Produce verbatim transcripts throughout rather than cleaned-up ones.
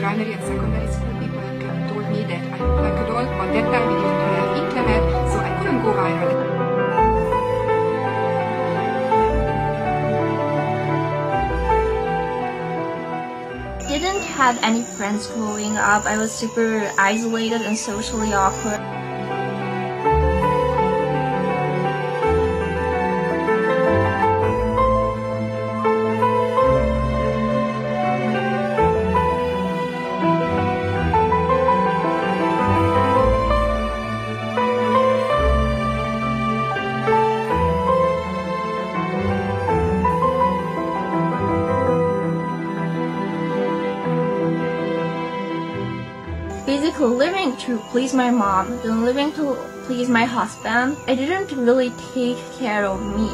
primary and secondary school people told me that I look like a doll. But that time we didn't have internet, so I couldn't go viral. Didn't have any friends growing up. I was super isolated and socially awkward. Basically living to please my mom, then living to please my husband. I didn't really take care of me.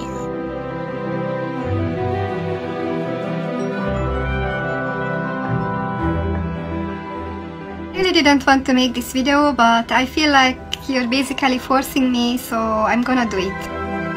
I really didn't want to make this video, but I feel like you're basically forcing me, so I'm gonna do it.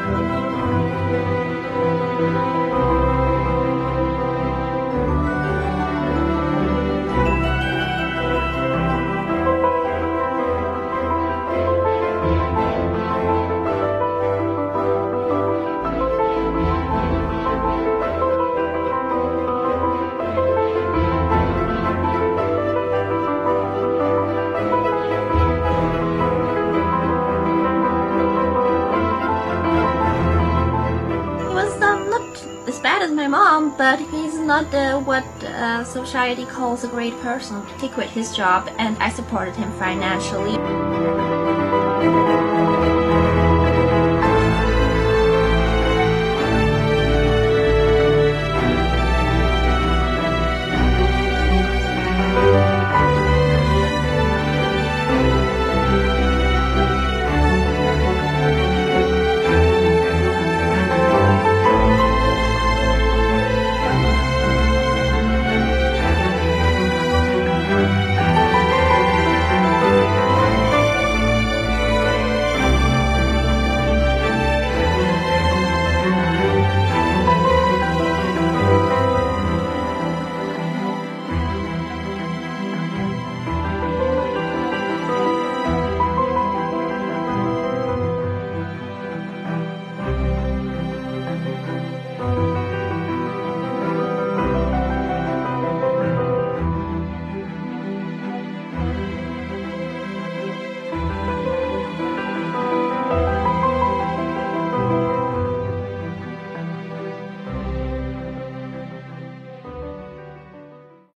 As bad as my mom, but he's not uh, what uh, society calls a great person. He quit his job and I supported him financially.